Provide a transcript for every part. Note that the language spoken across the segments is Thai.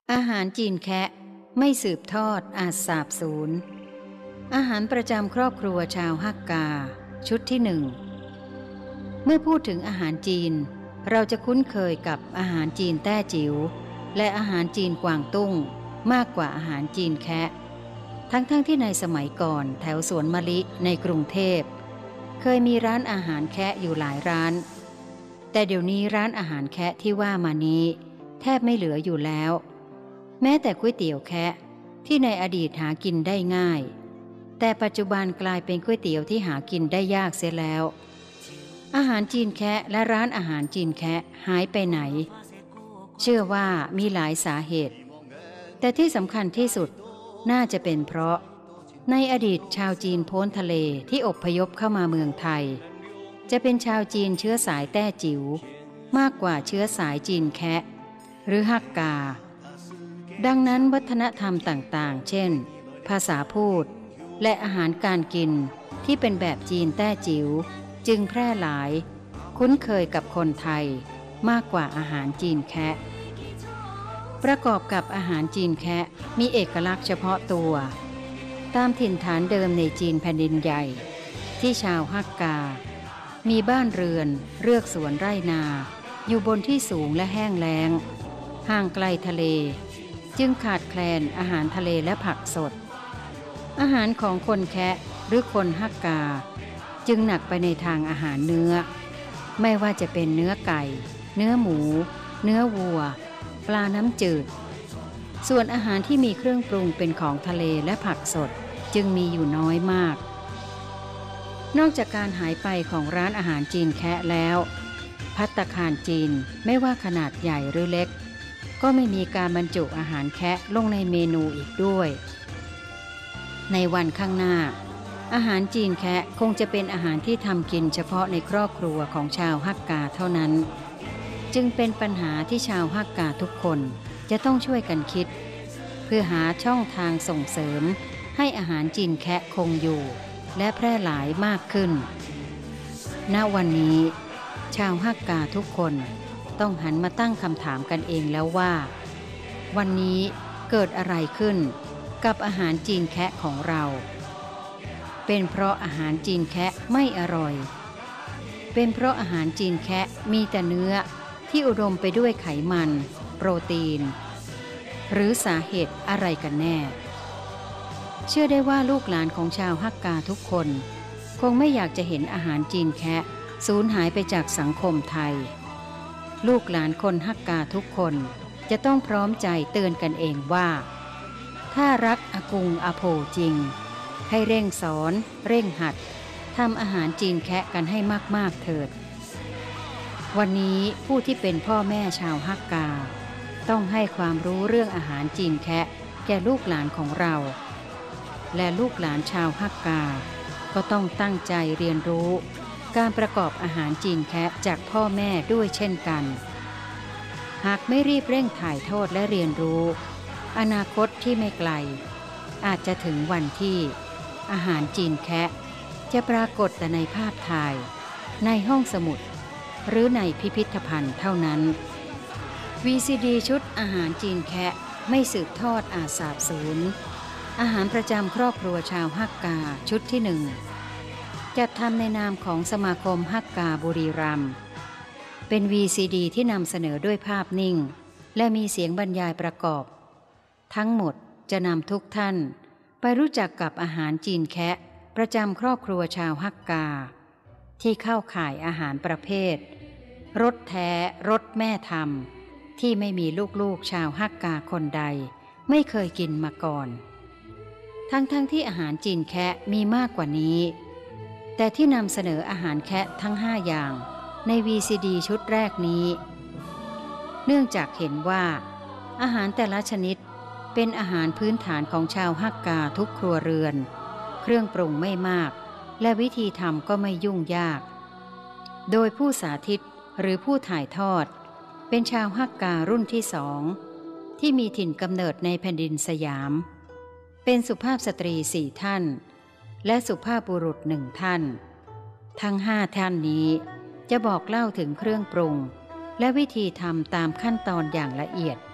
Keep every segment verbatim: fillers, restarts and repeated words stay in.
อาหารจีนแคะไม่สืบทอดอาจสาบสูญอาหารประจำครอบครัวชาวฮักกาชุดที่หนึ่งเมื่อพูดถึงอาหารจีนเราจะคุ้นเคยกับอาหารจีนแต้จิ๋วและอาหารจีนกวางตุ้งมากกว่าอาหารจีนแคะทั้งๆ ท, ที่ในสมัยก่อนแถวสวนมะลิในกรุงเทพเคยมีร้านอาหารแคะอยู่หลายร้านแต่เดี๋ยวนี้ร้านอาหารแคะที่ว่ามานี้แทบไม่เหลืออยู่แล้วแม้แต่ก๋วยเตี๋ยวแคะที่ในอดีตหากินได้ง่ายแต่ปัจจุบันกลายเป็นก๋วยเตี๋ยวที่หากินได้ยากเสียแล้วอาหารจีนแคะและร้านอาหารจีนแคะหายไปไหนเชื่อว่ามีหลายสาเหตุแต่ที่สำคัญที่สุดน่าจะเป็นเพราะในอดีตชาวจีนพ้นทะเลที่อพยพเข้ามาเมืองไทยจะเป็นชาวจีนเชื้อสายแต้จิ๋วมากกว่าเชื้อสายจีนแคะหรือฮักกาดังนั้นวัฒนธรรมต่างๆเช่นภาษาพูดและอาหารการกินที่เป็นแบบจีนแต้จิ๋วจึงแพร่หลายคุ้นเคยกับคนไทยมากกว่าอาหารจีนแคะประกอบกับอาหารจีนแคะมีเอกลักษณ์เฉพาะตัวตามถิ่นฐานเดิมในจีนแผ่นดินใหญ่ที่ชาวฮักกามีบ้านเรือนเรือกสวนไร่นาอยู่บนที่สูงและแห้งแล้งห่างไกลทะเลจึงขาดแคลนอาหารทะเลและผักสดอาหารของคนแคะหรือคนฮักกาจึงหนักไปในทางอาหารเนื้อไม่ว่าจะเป็นเนื้อไก่เนื้อหมูเนื้อวัวปลาน้ำจืดส่วนอาหารที่มีเครื่องปรุงเป็นของทะเลและผักสดจึงมีอยู่น้อยมากนอกจากการหายไปของร้านอาหารจีนแคะแล้วภัตตาคารจีนไม่ว่าขนาดใหญ่หรือเล็กก็ไม่มีการบรรจุอาหารแคะลงในเมนูอีกด้วยในวันข้างหน้าอาหารจีนแคะคงจะเป็นอาหารที่ทำกินเฉพาะในครอบครัวของชาวฮักกาเท่านั้นจึงเป็นปัญหาที่ชาวฮักกาทุกคนจะต้องช่วยกันคิดเพื่อหาช่องทางส่งเสริมให้อาหารจีนแคะคงอยู่และแพร่หลายมากขึ้นณวันนี้ชาวฮักกาทุกคนต้องหันมาตั้งคำถามกันเองแล้วว่าวันนี้เกิดอะไรขึ้นกับอาหารจีนแคะของเราเป็นเพราะอาหารจีนแคะไม่อร่อยเป็นเพราะอาหารจีนแคะมีแต่เนื้อที่อุดมไปด้วยไขมันโปรตีนหรือสาเหตุอะไรกันแน่เชื่อได้ว่าลูกหลานของชาวฮักกาทุกคนคงไม่อยากจะเห็นอาหารจีนแคะสูญหายไปจากสังคมไทยลูกหลานคนฮักกาทุกคนจะต้องพร้อมใจเตือนกันเองว่าถ้ารักอากุงอาโภจริงให้เร่งสอนเร่งหัดทำอาหารจีนแคะกันให้มากๆเถิดวันนี้ผู้ที่เป็นพ่อแม่ชาวฮักกาต้องให้ความรู้เรื่องอาหารจีนแคะแก่ลูกหลานของเราและลูกหลานชาวฮักกาก็ต้องตั้งใจเรียนรู้การประกอบอาหารจีนแคะจากพ่อแม่ด้วยเช่นกันหากไม่รีบเร่งถ่ายทอดและเรียนรู้อนาคตที่ไม่ไกลอาจจะถึงวันที่อาหารจีนแคะจะปรากฏแต่ในภาพถ่ายในห้องสมุดหรือในพิพิธภัณฑ์เท่านั้น วี ซี ดี ชุดอาหารจีนแคะไม่สืบทอดอาจสาบสูญอาหารประจำครอบครัวชาวฮักกาชุดที่หนึ่งจัดทำในนามของสมาคมฮักกาบุรีรัมย์เป็น วี ซี ดี ที่นำเสนอด้วยภาพนิ่งและมีเสียงบรรยายประกอบทั้งหมดจะนำทุกท่านไปรู้จักกับอาหารจีนแคะประจำครอบครัวชาวฮักกาที่เข้าข่ายอาหารประเภทรสแท้รสแม่ทำที่ไม่มีลูกๆชาวฮักกาคนใดไม่เคยกินมาก่อนทั้งๆ ท, ที่อาหารจีนแคะมีมากกว่านี้แต่ที่นำเสนออาหารแคะทั้งห้าอย่างใน วี ซี ดี ชุดแรกนี้เนื่องจากเห็นว่าอาหารแต่ละชนิดเป็นอาหารพื้นฐานของชาวฮักกาทุกครัวเรือนเครื่องปรุงไม่มากและวิธีทำก็ไม่ยุ่งยากโดยผู้สาธิตหรือผู้ถ่ายทอดเป็นชาวฮักการุ่นที่สองที่มีถิ่นกำเนิดในแผ่นดินสยามเป็นสุภาพสตรีสี่ท่านและสุภาพบุรุษหนึ่งท่านทั้งห้าท่านนี้จะบอกเล่าถึงเครื่องปรุงและวิธีทำตามขั้นตอนอย่างละเอียด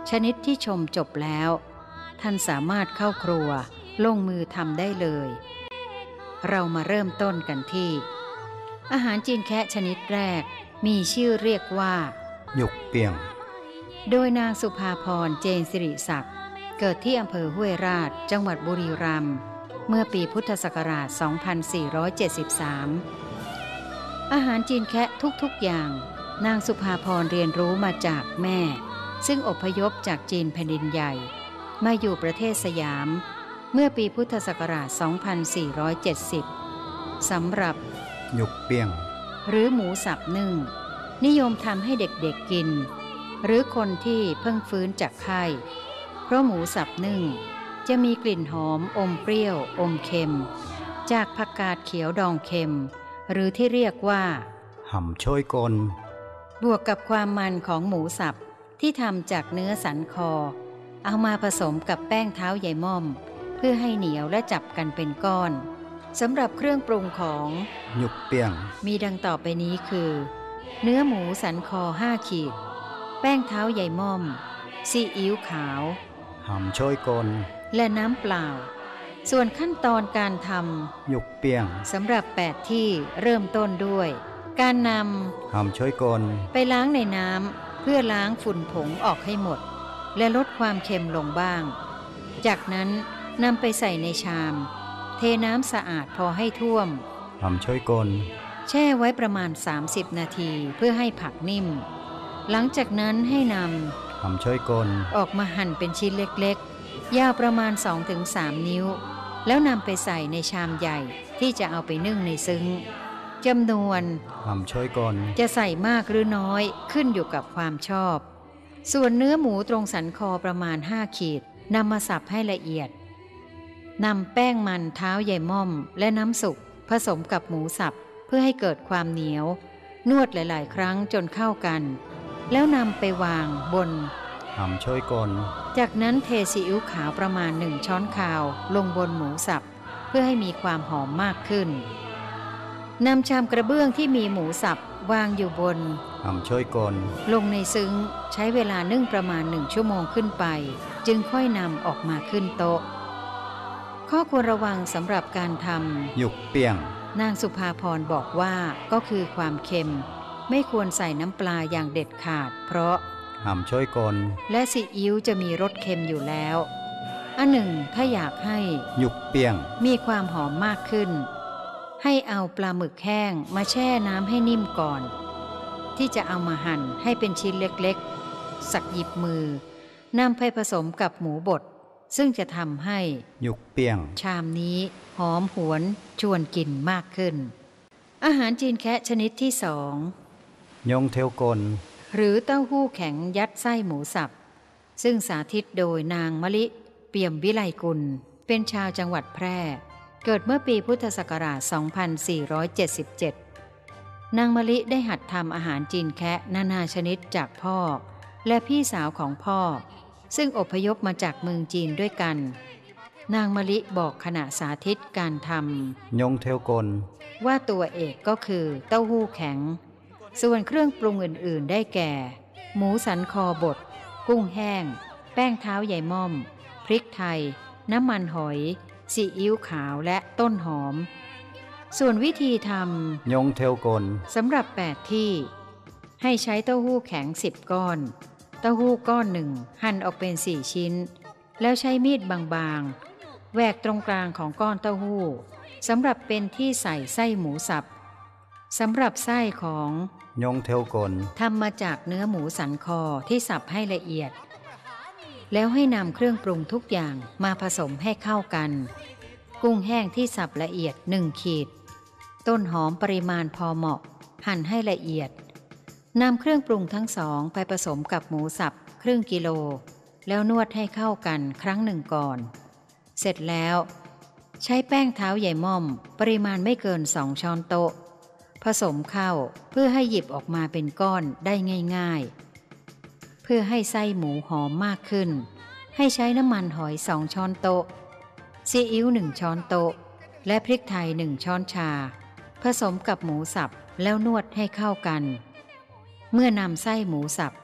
ชนิดที่ชมจบแล้วท่านสามารถเข้าครัวลงมือทำได้เลยเรามาเริ่มต้นกันที่อาหารจีนแคะชนิดแรกมีชื่อเรียกว่าหยกเปียงโดยนางสุภาพรเจนสิริศักดิ์เกิดที่อำเภอห้วยราชจังหวัดบุรีรัมย์เมื่อปีพุทธศักราช สองพันสี่ร้อยเจ็ดสิบสาม อาหารจีนแคะทุกๆอย่างนางสุภาพรเรียนรู้มาจากแม่ซึ่งอพยพจากจีนแผ่นดินใหญ่มาอยู่ประเทศสยามเมื่อปีพุทธศักราช สองพันสี่ร้อยเจ็ดสิบ สำหรับหยกเปียงหรือหมูสับนึ่งนิยมทำให้เด็กๆกินหรือคนที่เพิ่งฟื้นจากไข้เพราะหมูสับนึ่งจะมีกลิ่นหอมอมเปรี้ยวอมเค็มจากผักกาดเขียวดองเค็มหรือที่เรียกว่าห่ำโชยกลบวกกับความมันของหมูสับที่ทำจากเนื้อสันคอเอามาผสมกับแป้งเท้าใยม่อมเพื่อให้เหนียวและจับกันเป็นก้อนสำหรับเครื่องปรุงของหยกเปียงมีดังต่อไปนี้คือเนื้อหมูสันคอห้าขีดแป้งเท้าใยม่อมซีอิ๊วขาวห่ำโชยกลและน้ำเปล่าส่วนขั้นตอนการทำหยกเปียงสำหรับแปดที่เริ่มต้นด้วยการนำห่ำโชยกลไปล้างในน้ำเพื่อล้างฝุ่นผงออกให้หมดและลดความเค็มลงบ้างจากนั้นนำไปใส่ในชามเทน้ำสะอาดพอให้ท่วมห่ำโชยกลแช่ไว้ประมาณสามสิบนาทีเพื่อให้ผักนิ่มหลังจากนั้นให้นำห่ำโชยกลออกมาหั่นเป็นชิ้นเล็กๆยาวประมาณ สองถึงสาม นิ้วแล้วนำไปใส่ในชามใหญ่ที่จะเอาไปนึ่งในซึ้งจำนวนห่ำโชยกลจะใส่มากหรือน้อยขึ้นอยู่กับความชอบส่วนเนื้อหมูตรงสันคอประมาณห้าขีดนำมาสับให้ละเอียดนำแป้งมันเท้าใยม่อมและน้ำสุกผสมกับหมูสับเพื่อให้เกิดความเหนียวนวดหลายๆครั้งจนเข้ากันแล้วนำไปวางบนห่ำโชยกลจากนั้นเทซีอิ๊วขาวประมาณหนึ่งช้อนคาวลงบนหมูสับเพื่อให้มีความหอมมากขึ้นนำชามกระเบื้องที่มีหมูสับวางอยู่บนห่ำโชยกลลงในซึ้งใช้เวลานึ่งประมาณหนึ่งชั่วโมงขึ้นไปจึงค่อยนำออกมาขึ้นโต๊ะข้อควรระวังสำหรับการทำหยกเปียงนางสุภาพรบอกว่าก็คือความเค็มไม่ควรใส่น้ำปลาอย่างเด็ดขาดเพราะห่ำโชยกลและซีอิ๊วจะมีรสเค็มอยู่แล้วอันหนึ่งถ้าอยากให้หยกเปียงมีความหอมมากขึ้นให้เอาปลาหมึกแห้งมาแช่น้ำให้นิ่มก่อนที่จะเอามาหั่นให้เป็นชิ้นเล็กๆสักหยิบมือนำไปผสมกับหมูบดซึ่งจะทำให้หยกเปียงชามนี้หอมหวนชวนกินมากขึ้นอาหารจีนแคะชนิดที่สองยงเทวกลหรือเต้าหู้แข็งยัดไส้หมูสับซึ่งสาธิตโดยนางมะลิเปี่ยมวิไลกุลเป็นชาวจังหวัดแพร่เกิดเมื่อปีพุทธศักราช สองพันสี่ร้อยเจ็ดสิบเจ็ด นางมะลิได้หัดทำอาหารจีนแคะนานาชนิดจากพ่อและพี่สาวของพ่อซึ่งอพยพมาจากเมืองจีนด้วยกันนางมะลิบอกขณะสาธิตการทำยงเทวกลว่าตัวเอกก็คือเต้าหู้แข็งส่วนเครื่องปรุงอื่นๆได้แก่หมูสันคอบดกุ้งแห้งแป้งเท้าใยม่อมพริกไทยน้ำมันหอยซีอิ๊วขาวและต้นหอมส่วนวิธีทำยงเทวกลสำหรับแปดที่ให้ใช้เต้าหู้แข็งสิบก้อนเต้าหู้ก้อนหนึ่งหั่นออกเป็นสี่ชิ้นแล้วใช้มีดบางๆแหวกตรงกลางของก้อนเต้าหู้สำหรับเป็นที่ใส่ไส้หมูสับสำหรับไส้ของยงเทวกลทำมาจากเนื้อหมูสันคอที่สับให้ละเอียดแล้วให้นำเครื่องปรุงทุกอย่างมาผสมให้เข้ากันกุ้งแห้งที่สับละเอียดหนึ่งขีดต้นหอมปริมาณพอเหมาะหั่นให้ละเอียดนำเครื่องปรุงทั้งสองไปผสมกับหมูสับครึ่งกิโลแล้วนวดให้เข้ากันครั้งหนึ่งก่อนเสร็จแล้วใช้แป้งเท้าใยม่อมปริมาณไม่เกินสองช้อนโต๊ะผสมเข้าเพื่อให้หยิบออกมาเป็นก้อนได้ง่ายๆเพื่อให้ไส้หมูหอมมากขึ้นให้ใช้น้ำมันหอยสองช้อนโต๊ะซีอิ๊วหนึ่งช้อนโต๊ะและพริกไทยหนึ่งช้อนชาผสมกับหมูสับแล้วนวดให้เข้ากันเมื่อนำไส้หมูสับ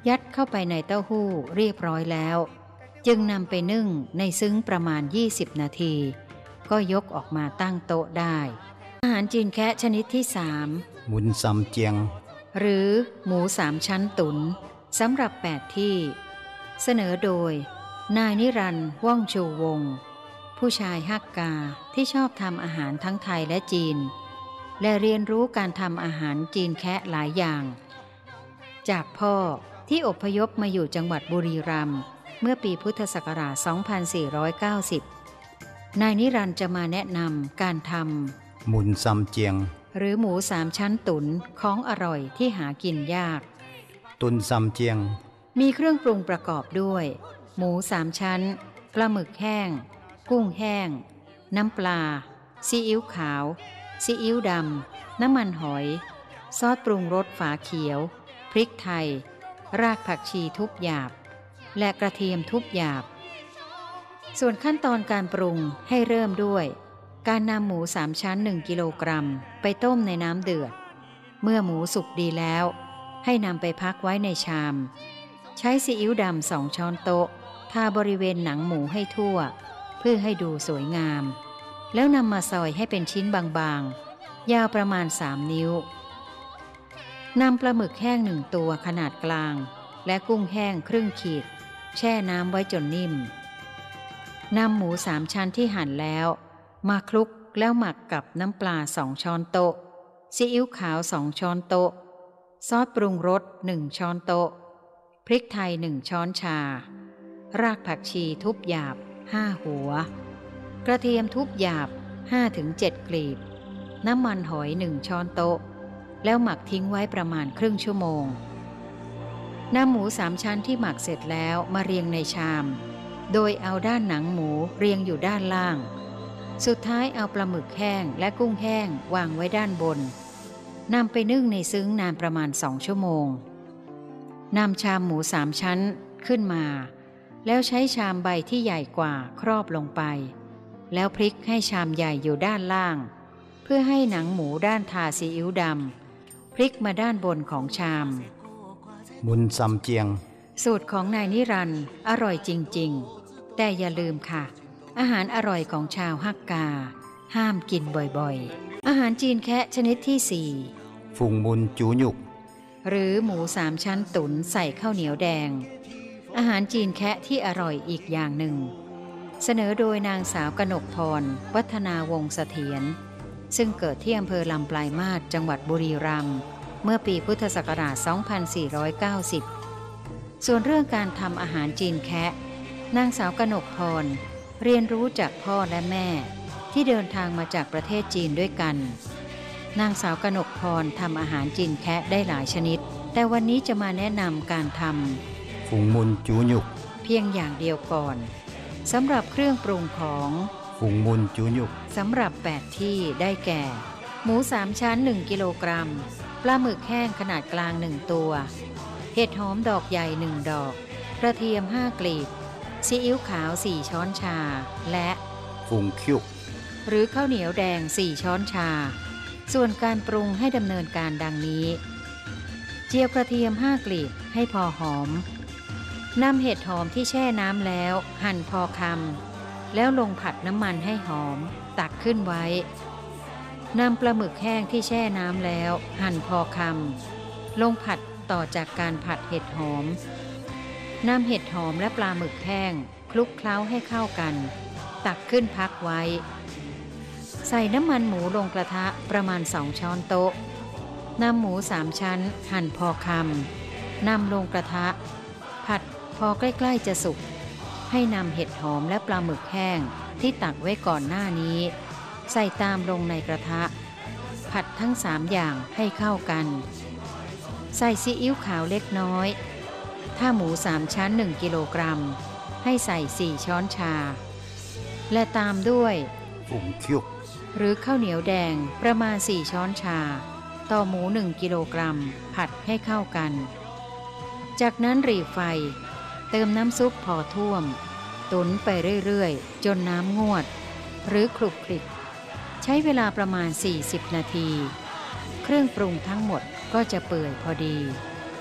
ยัดเข้าไปในเต้าหู้เรียบร้อยแล้วจึงนำไปนึ่งในซึ้งประมาณยี่สิบนาทีก็ยกออกมาตั้งโต๊ะได้อาหารจีนแคะชนิดที่สามหมุนซัมเจียงหรือหมูสามชั้นตุ๋นสำหรับแปดที่เสนอโดยนายนิรันดร์ว่องชูวงศ์ผู้ชายฮักกาที่ชอบทำอาหารทั้งไทยและจีนและเรียนรู้การทำอาหารจีนแคะหลายอย่างจากพ่อที่อพยพมาอยู่จังหวัดบุรีรัมย์เมื่อปีพุทธศักราช สองพันสี่ร้อยเก้าสิบ นายนิรันดร์จะมาแนะนำการทำหมุนซัมเจียงหรือหมูสามชั้นตุ๋นของอร่อยที่หากินยากตุนซัมเจียงมีเครื่องปรุงประกอบด้วยหมูสามชั้นปลาหมึกแห้งกุ้งแห้งน้ำปลาซีอิ๊วขาวซีอิ๊วดำน้ำมันหอยซอสปรุงรสฝาเขียวพริกไทยรากผักชีทุบหยาบและกระเทียมทุบหยาบส่วนขั้นตอนการปรุงให้เริ่มด้วยการนำหมูสามชั้นหนึ่งกิโลกรัมไปต้มในน้ำเดือดเมื่อหมูสุกดีแล้วให้นำไปพักไว้ในชามใช้ซีอิ๊วดำสองช้อนโต๊ะทาบริเวณหนังหมูให้ทั่วเพื่อให้ดูสวยงามแล้วนำมาซอยให้เป็นชิ้นบางๆยาวประมาณสามนิ้วนำปลาหมึกแห้งหนึ่งตัวขนาดกลางและกุ้งแห้งครึ่งขีดแช่น้ำไว้จนนิ่มนำหมูสามชั้นที่หั่นแล้วมาคลุกแล้วหมักกับน้ำปลาสองช้อนโต๊ะซีอิ๊วขาวสองช้อนโต๊ะซอสปรุงรสหนึ่งช้อนโต๊ะพริกไทยหนึ่งช้อนชารากผักชีทุบหยาบห้าหัวกระเทียมทุบหยาบ ห้าถึงเจ็ด กลีบน้ำมันหอยหนึ่งช้อนโต๊ะแล้วหมักทิ้งไว้ประมาณครึ่งชั่วโมงนำหมูสามชั้นที่หมักเสร็จแล้วมาเรียงในชามโดยเอาด้านหนังหมูเรียงอยู่ด้านล่างสุดท้ายเอาปลาหมึกแห้งและกุ้งแห้งวางไว้ด้านบนนำไปนึ่งในซึ้งนานประมาณสองชั่วโมงนำชามหมูสามชั้นขึ้นมาแล้วใช้ชามใบที่ใหญ่กว่าครอบลงไปแล้วพลิกให้ชามใหญ่อยู่ด้านล่างเพื่อให้หนังหมูด้านทาซีอิ๊วดำพลิกมาด้านบนของชามหมุนซัมเจียงสูตรของนายนิรันดร์อร่อยจริงๆแต่อย่าลืมค่ะอาหารอร่อยของชาวฮักกาห้ามกินบ่อยๆอาหารจีนแคะชนิดที่สี่ฟุงมุนจูหยุกหรือหมูสามชั้นตุ๋นใส่ข้าวเหนียวแดงอาหารจีนแคะที่อร่อยอีกอย่างหนึ่งเสนอโดยนางสาวกนกพรวัฒนาวงศ์เสถียรซึ่งเกิดที่อำเภอลำปลายมาศจังหวัดบุรีรัมย์เมื่อปีพุทธศักราช สองพันสี่ร้อยเก้าสิบ ส่วนเรื่องการทำอาหารจีนแคะนางสาวกนกพรเรียนรู้จากพ่อและแม่ที่เดินทางมาจากประเทศจีนด้วยกันนางสาวกนกพรทำอาหารจีนแคะได้หลายชนิดแต่วันนี้จะมาแนะนำการทำฟุงมุนจูหยุกเพียงอย่างเดียวก่อนสำหรับเครื่องปรุงของฟุงมุนจูหยุกสำหรับแปดที่ได้แก่หมูสามชั้นหนึ่งกิโลกรัมปลาหมึกแห้งขนาดกลางหนึ่งตัวเห็ดหอมดอกใหญ่หนึ่งดอกกระเทียมห้ากลีบซีอิ๊วขาวสี่ช้อนชาและฟุงคิวหรือข้าวเหนียวแดงสี่ช้อนชาส่วนการปรุงให้ดำเนินการดังนี้เจียวกระเทียมห้ากลีบให้พอหอมนำเห็ดหอมที่แช่น้ำแล้วหั่นพอคำแล้วลงผัดน้ำมันให้หอมตักขึ้นไว้นำปลาหมึกแห้งที่แช่น้ำแล้วหั่นพอคำลงผัดต่อจากการผัดเห็ดหอมนำเห็ดหอมและปลาหมึกแห้งคลุกเคล้าให้เข้ากันตักขึ้นพักไว้ใส่น้ำมันหมูลงกระทะประมาณสองช้อนโต๊ะนำหมูสามชั้นหั่นพอคำนำลงกระทะผัดพอใกล้ๆจะสุกให้นำเห็ดหอมและปลาหมึกแห้งที่ตักไว้ก่อนหน้านี้ใส่ตามลงในกระทะผัดทั้งสามอย่างให้เข้ากันใส่ซีอิ๊วขาวเล็กน้อยถ้าหมูสามชั้นหนึ่งกิโลกรัมให้ใส่สี่ช้อนชาและตามด้วยฟุงคิวหรือข้าวเหนียวแดงประมาณสี่ช้อนชาต่อหมูหนึ่งกิโลกรัมผัดให้เข้ากันจากนั้นหรี่ไฟเติมน้ำซุปพอท่วมตุ๋นไปเรื่อยๆจนน้ำงวดหรือคลุกคลิกใช้เวลาประมาณสี่สิบนาทีเครื่องปรุงทั้งหมดก็จะเปื่อยพอดี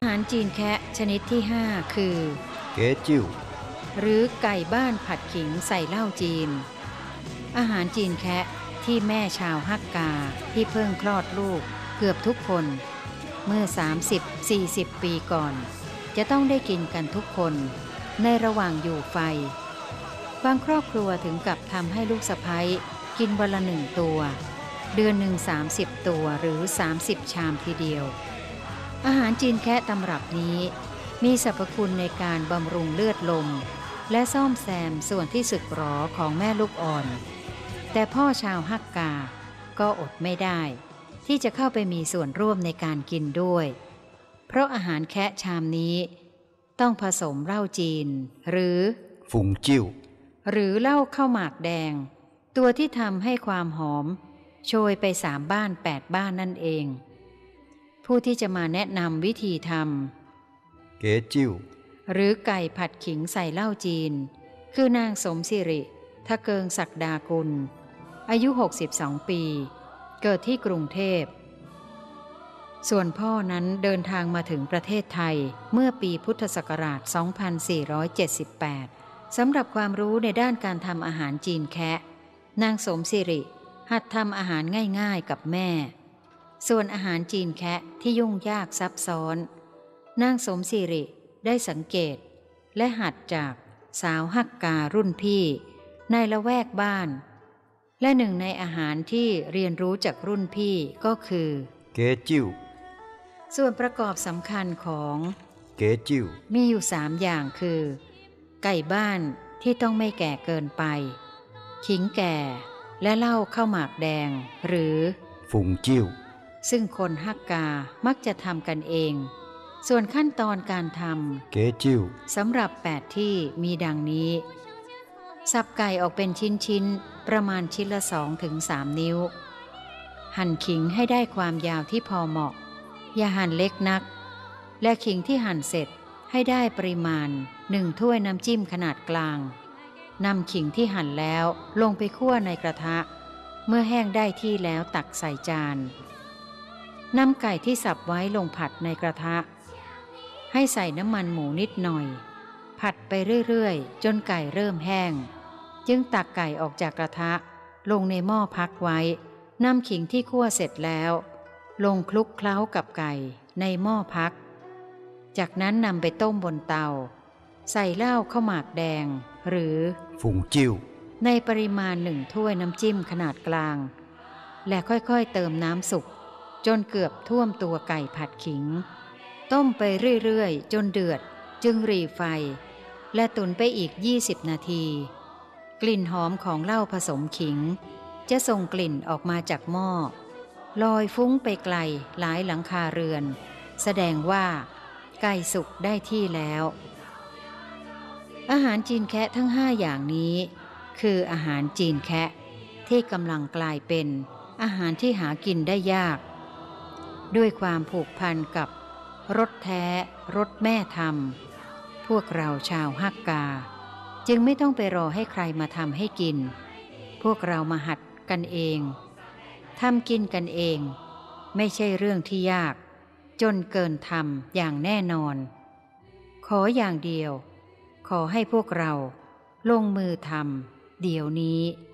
อาหารจีนแคะชนิดที่ห้าคือเก๋จิ้วหรือไก่บ้านผัดขิงใส่เหล้าจีนอาหารจีนแคะที่แม่ชาวฮักกาที่เพิ่งคลอดลูกเกือบทุกคนเมื่อ สามสิบถึงสี่สิบ ปีก่อนจะต้องได้กินกันทุกคนในระหว่างอยู่ไฟบางครอบครัวถึงกับทำให้ลูกสะใภ้กินวันละหนึ่งตัวเดือนหนึ่งสามสิบตัวหรือสามสิบชามทีเดียวอาหารจีนแคะตำรับนี้มีสรรพคุณในการบำรุงเลือดลมและซ่อมแซมส่วนที่สึกหรอของแม่ลูกอ่อนแต่พ่อชาวฮักกาก็อดไม่ได้ที่จะเข้าไปมีส่วนร่วมในการกินด้วยเพราะอาหารแคะชามนี้ต้องผสมเหล้าจีนหรือฟุงจิ้วหรือเหล้าข้าวหมากแดงตัวที่ทำให้ความหอมโชยไปสามบ้านแปดบ้านนั่นเองผู้ที่จะมาแนะนำวิธีทำเก๋จิ้วหรือไก่ผัดขิงใส่เหล้าจีนคือนางสมสิริทะเกิงศักดากุลอายุหกสิบสองปีเกิดที่กรุงเทพส่วนพ่อนั้นเดินทางมาถึงประเทศไทยเมื่อปีพุทธศักราช สองพันสี่ร้อยเจ็ดสิบแปด สำหรับความรู้ในด้านการทำอาหารจีนแคะนางสมสิริหัดทำอาหารง่ายๆกับแม่ส่วนอาหารจีนแคะที่ยุ่งยากซับซ้อนนางสมสิริได้สังเกตและหัดจากสาวฮักการุ่นพี่ในละแวกบ้านและหนึ่งในอาหารที่เรียนรู้จากรุ่นพี่ก็คือเก๋จิ้วส่วนประกอบสำคัญของเก๋จิ้วมีอยู่สามอย่างคือไก่บ้านที่ต้องไม่แก่เกินไปขิงแก่และเหล้าข้าวหมากแดงหรือฟุงจิ้วซึ่งคนฮักกามักจะทำกันเองส่วนขั้นตอนการทำเก๋จิ้วสำหรับแปดที่มีดังนี้สับไก่ออกเป็นชิ้นๆประมาณชิ้นละ สองถึงสาม นิ้วหั่นขิงให้ได้ความยาวที่พอเหมาะอย่าหั่นเล็กนักและขิงที่หั่นเสร็จให้ได้ปริมาณหนึ่งถ้วยน้ำจิ้มขนาดกลางนำขิงที่หั่นแล้วลงไปคั่วในกระทะเมื่อแห้งได้ที่แล้วตักใส่จานนำไก่ที่สับไว้ลงผัดในกระทะให้ใส่น้ำมันหมูนิดหน่อยผัดไปเรื่อยๆจนไก่เริ่มแห้งจึงตักไก่ออกจากกระทะลงในหม้อพักไว้นำขิงที่คั่วเสร็จแล้วลงคลุกเคล้ากับไก่ในหม้อพักจากนั้นนำไปต้มบนเตาใส่เหล้าข้าวหมากแดงหรือฟุงจิ้วในปริมาณหนึ่งถ้วยน้ำจิ้มขนาดกลางและค่อยๆเติมน้ำสุกจนเกือบท่วมตัวไก่ผัดขิงต้มไปเรื่อยๆจนเดือดจึงหรี่ไฟและตุ๋นไปอีกยี่สิบนาทีกลิ่นหอมของเหล้าผสมขิงจะส่งกลิ่นออกมาจากหม้อลอยฟุ้งไปไกลหลายหลังคาเรือนแสดงว่าไก่สุกได้ที่แล้วอาหารจีนแคะทั้งห้าอย่างนี้คืออาหารจีนแคะที่กำลังกลายเป็นอาหารที่หากินได้ยากด้วยความผูกพันกับรสแท้รสแม่ทำพวกเราชาวฮักกาจึงไม่ต้องไปรอให้ใครมาทำให้กินพวกเรามาหัดกันเองทำกินกันเองไม่ใช่เรื่องที่ยากจนเกินทำอย่างแน่นอนขออย่างเดียวขอให้พวกเราลงมือทำเดี๋ยวนี้